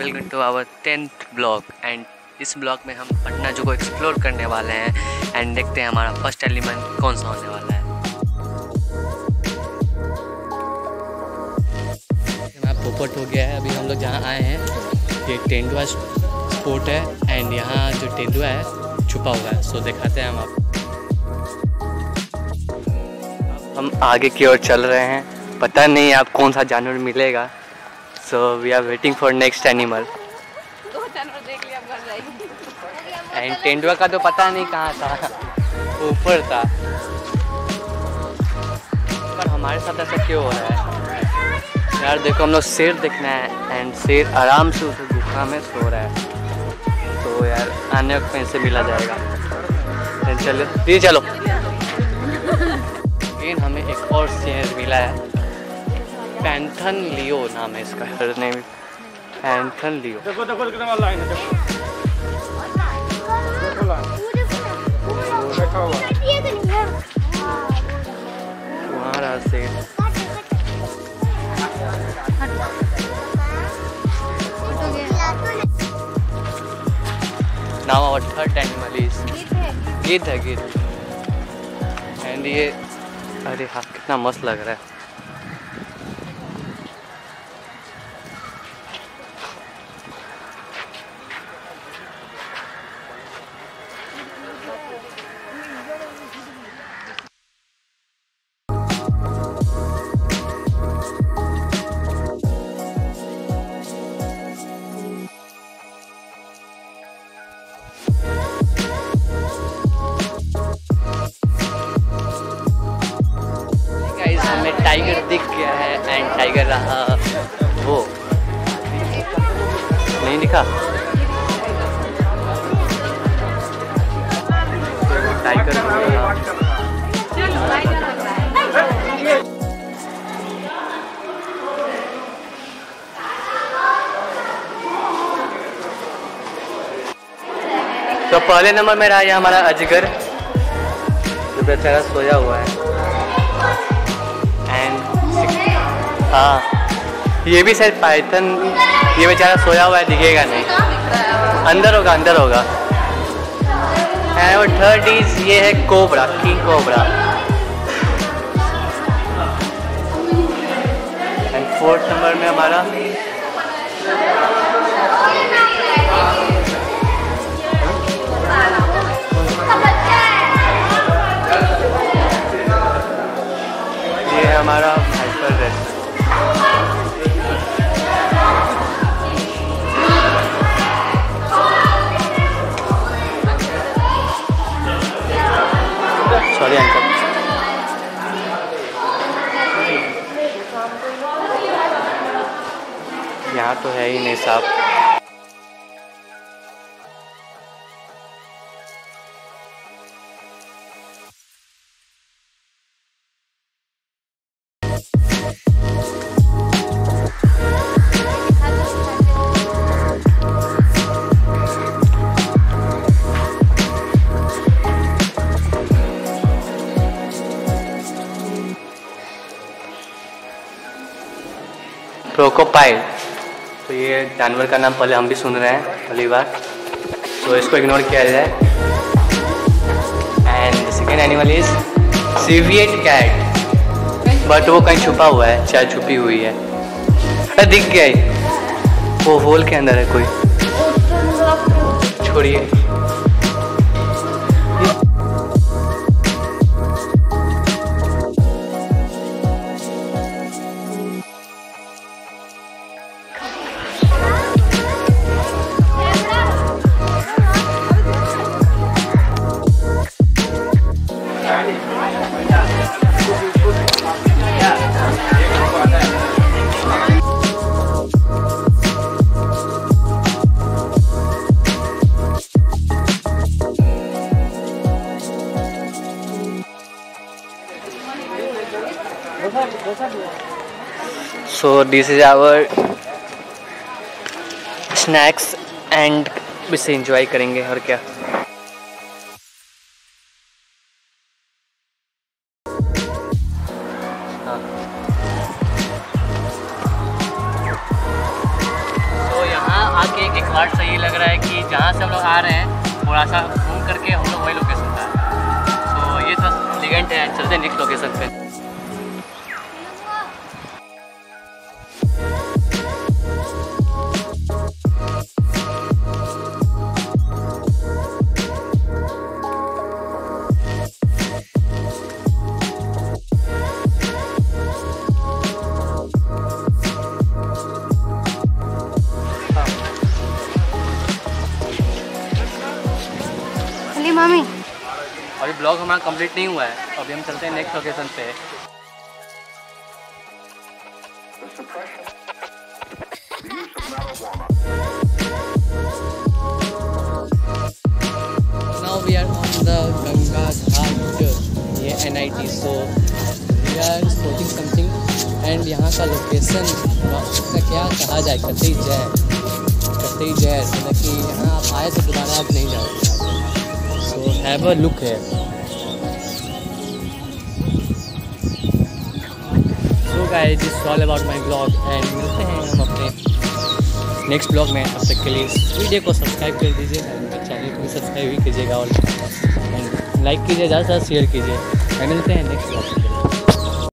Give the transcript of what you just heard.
Welcome to our 10th blog. And इस blog में हम पटना जू को एक्सप्लोर करने वाले हैं एंड देखते हैं हमारा फर्स्ट एलिमेंट कौन सा होने वाला है। हमारा पोपट हो गया है। अभी हम लोग जहाँ आए हैं ये तेंदुआ स्पॉट है एंड यहाँ जो तेंदुआ है छुपा हुआ है। सो दिखाते हैं हम आपको। हम आगे की ओर चल रहे हैं, पता नहीं आप कौन सा जानवर मिलेगा। So we are waiting for next animal. दो जानवर देख लिया, अब घर जाएंगे। एंड तेंदुआ का तो पता नहीं कहाँ था, ऊपर था। पर हमारे साथ ऐसा क्यों हो रहा है यार? देखो हम लोग शेर देखना है एंड शेर आराम से उस गुफा में सो रहा है। तो यार आने वक्त में इसे मिला जाएगा। चलो ये चलो। लेकिन हमें एक और शेर मिला है, पैंथन लियो नाम है इसका। Her name Panthera Leo. देखो देखो कितना लाइन है, देखो देखो हुआ तुम्हारा शेर। Now our third animal is गिद्ध है, गिद्ध। एंड ये अरे हाँ कितना मस्त लग रहा है। टाइगर दिख गया है एंड टाइगर रहा वो नहीं दिखा। टाइगर तो पहले नंबर में रहा हमारा अजगर, जो बेचारा सोया हुआ है। हाँ ये भी शायद पाइथन, ये बेचारा सोया हुआ है, दिखेगा नहीं, अंदर होगा अंदर होगा। और थर्ड इज ये है cobra, king cobra. And fourth number में हमारा ये है हमारा हाइपर रेड। Sorry uncle. यहाँ तो है ही नहीं साहब। क्रोकोपाइल, तो ये जानवर का नाम पहले हम भी सुन रहे हैं पहली बार, तो इसको इग्नोर किया जाए। And second animal is civet cat, but वो कहीं छुपा हुआ है, चाहे छुपी हुई है। अरे दिख गया ही, वो होल के अंदर है कोई, छोड़िए। So this is our snacks and इसे enjoy करेंगे और क्या। कि जहाँ से हम लोग आ रहे हैं थोड़ा सा घूम करके हम लोग वही लोकेशन था। तो ये था लिगेंट है, चलते हैं नेक्स्ट लोकेशन पे। मामी अभी ब्लॉग हमारा कंप्लीट नहीं हुआ है, अभी हम चलते हैं नेक्स्ट लोकेशन पे। Now we are on the Ganga Ghat, ये NIT, so we are spotting something and यहाँ का लोकेशन का क्या कहा जाए, कतई जय मतलब कि यहाँ आप आए तो दोबारा आप नहीं जाओगे। So have a look here. So guys, this is all about my vlog and मिलते हैं हम अपने नेक्स्ट ब्लॉग में। तब तक के लिए इस वीडियो को सब्सक्राइब कर दीजिए और मेरे चैनल को भी सब्सक्राइब भी कीजिएगा और लाइक कीजिए, ज़्यादा से ज़्यादा शेयर कीजिए। मिलते हैं नेक्स्ट ब्लॉग में।